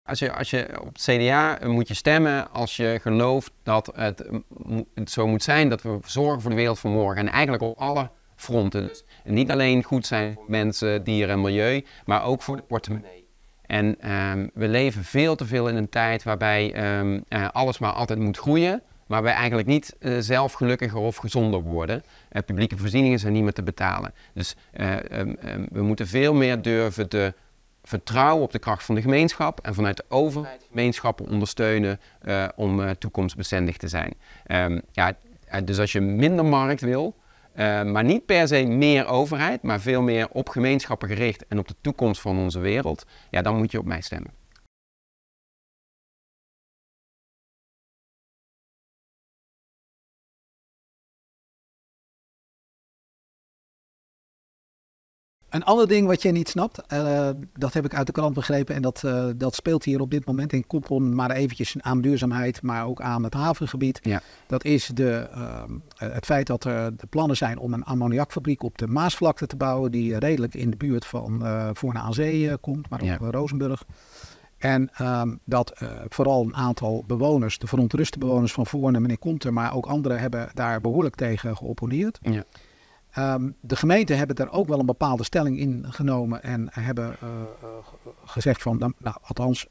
Als je op het CDA moet je stemmen als je gelooft dat het zo moet zijn dat we zorgen voor de wereld van morgen. En eigenlijk op alle fronten. Dus niet alleen goed zijn voor mensen, dieren en milieu, maar ook voor de portemonnee. En we leven veel te veel in een tijd waarbij alles maar altijd moet groeien. Maar wij eigenlijk niet zelf gelukkiger of gezonder worden. Publieke voorzieningen zijn niet meer te betalen. Dus we moeten veel meer durven te vertrouwen op de kracht van de gemeenschap en vanuit de overheid gemeenschappen ondersteunen om toekomstbestendig te zijn. Dus als je minder markt wil, maar niet per se meer overheid, maar veel meer op gemeenschappen gericht en op de toekomst van onze wereld, ja, dan moet je op mij stemmen. Een ander ding wat jij niet snapt, dat heb ik uit de krant begrepen en dat speelt hier op dit moment in koppel maar eventjes aan duurzaamheid, maar ook aan het havengebied. Ja. Dat is het feit dat er de plannen zijn om een ammoniakfabriek op de Maasvlakte te bouwen, die redelijk in de buurt van Voorne aan Zee komt, maar ook Rozenburg. En dat vooral een aantal bewoners, de verontruste bewoners van Voorne, meneer Konter, maar ook anderen hebben daar behoorlijk tegen geopponeerd. Ja. De gemeenten hebben daar ook wel een bepaalde stelling in genomen en hebben gezegd van, althans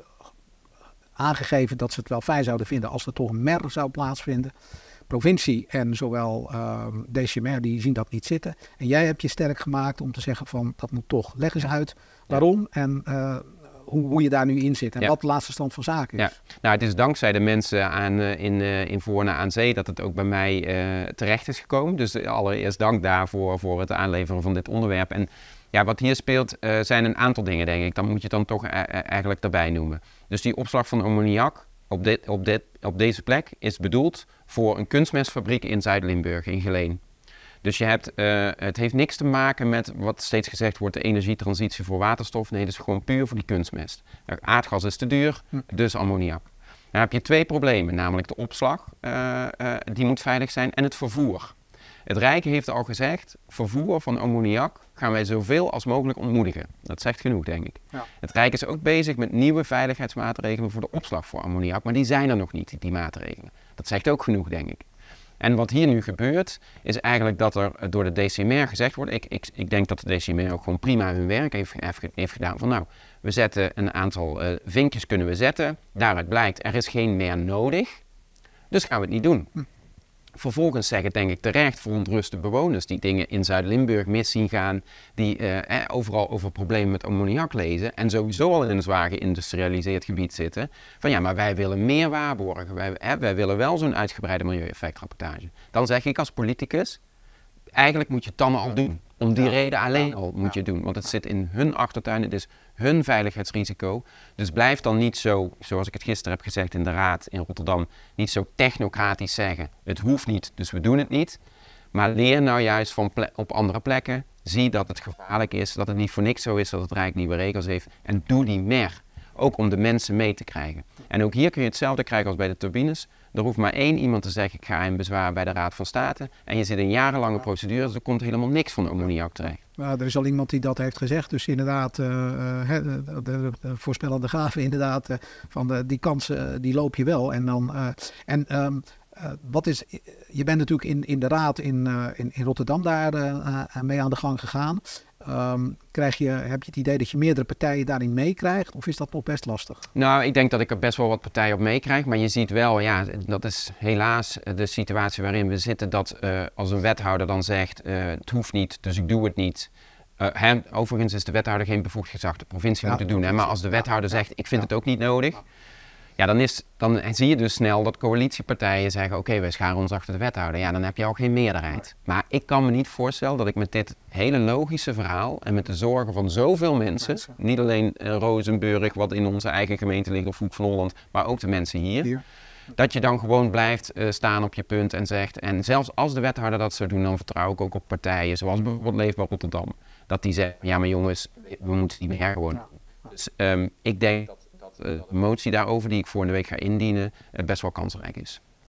aangegeven dat ze het wel fijn zouden vinden als er toch een MER zou plaatsvinden. Provincie en zowel DCMR die zien dat niet zitten. En jij hebt je sterk gemaakt om te zeggen van dat moet toch. Leg eens uit waarom en hoe je daar nu in zit en wat de laatste stand van zaken is. Ja. Nou, het is dankzij de mensen in Voorne aan Zee dat het ook bij mij terecht is gekomen. Dus allereerst dank daarvoor voor het aanleveren van dit onderwerp. En ja, wat hier speelt zijn een aantal dingen, denk ik. Dan moet je het dan toch eigenlijk daarbij noemen. Dus die opslag van ammoniak op deze plek is bedoeld voor een kunstmestfabriek in Zuid-Limburg, in Geleen. Dus het heeft niks te maken met wat steeds gezegd wordt, de energietransitie voor waterstof. Nee, dat is gewoon puur voor die kunstmest. Aardgas is te duur, dus ammoniak. Dan heb je twee problemen, namelijk de opslag, die moet veilig zijn, en het vervoer. Het Rijk heeft al gezegd, vervoer van ammoniak gaan wij zoveel als mogelijk ontmoedigen. Dat zegt genoeg, denk ik. Ja. Het Rijk is ook bezig met nieuwe veiligheidsmaatregelen voor de opslag voor ammoniak, maar die zijn er nog niet, die maatregelen. Dat zegt ook genoeg, denk ik. En wat hier nu gebeurt, is eigenlijk dat er door de DCMR gezegd wordt, ik denk dat de DCMR ook gewoon prima hun werk heeft gedaan, van nou, we zetten een aantal vinkjes kunnen we zetten, daaruit blijkt er is geen meer nodig, dus gaan we het niet doen. Vervolgens zeggen, denk ik terecht, verontruste bewoners die dingen in Zuid-Limburg mis zien gaan, die overal over problemen met ammoniak lezen en sowieso al in een zwaar geïndustrialiseerd gebied zitten, van ja, maar wij willen meer waarborgen, wij willen wel zo'n uitgebreide milieueffectrapportage. Dan zeg ik als politicus, eigenlijk moet je het dan al doen. Om die reden alleen al moet je het doen, want het zit in hun achtertuin, het is hun veiligheidsrisico. Dus blijf dan niet zo, zoals ik het gisteren heb gezegd in de Raad in Rotterdam, niet zo technocratisch zeggen, het hoeft niet, dus we doen het niet. Maar leer nou juist op andere plekken, zie dat het gevaarlijk is, dat het niet voor niks zo is dat het Rijk nieuwe regels heeft. En doe die MER, ook om de mensen mee te krijgen. En ook hier kun je hetzelfde krijgen als bij de turbines. Er hoeft maar één iemand te zeggen, ik ga in bezwaar bij de Raad van State. En je zit in jarenlange procedures, dus er komt helemaal niks van ammoniak terecht. Er is al iemand die dat heeft gezegd, dus inderdaad, de voorspellende gaven inderdaad, van die kansen die loop je wel. En dan, je bent natuurlijk in de Raad in Rotterdam daar mee aan de gang gegaan. Heb je het idee dat je meerdere partijen daarin meekrijgt of is dat nog best lastig? Nou, ik denk dat ik er best wel wat partijen op meekrijg, maar je ziet wel, ja, dat is helaas de situatie waarin we zitten, dat als een wethouder dan zegt, het hoeft niet, dus ik doe het niet. Overigens is de wethouder geen bevoegd gezag, de provincie moet het doen, hè, maar als de wethouder zegt, ik vind het ook niet nodig, ja, dan zie je dus snel dat coalitiepartijen zeggen, oké, wij scharen ons achter de wethouder. Ja, dan heb je al geen meerderheid. Maar ik kan me niet voorstellen dat ik met dit hele logische verhaal en met de zorgen van zoveel mensen, niet alleen Rozenburg, wat in onze eigen gemeente ligt, of Hoek van Holland, maar ook de mensen hier, dat je dan gewoon blijft staan op je punt en zegt, en zelfs als de wethouder dat zou doen, dan vertrouw ik ook op partijen, zoals bijvoorbeeld Leefbaar Rotterdam, dat die zeggen, ja maar jongens, we moeten die meer gewoon doen. Dus ik denk dat de motie daarover die ik volgende week ga indienen best wel kansrijk is.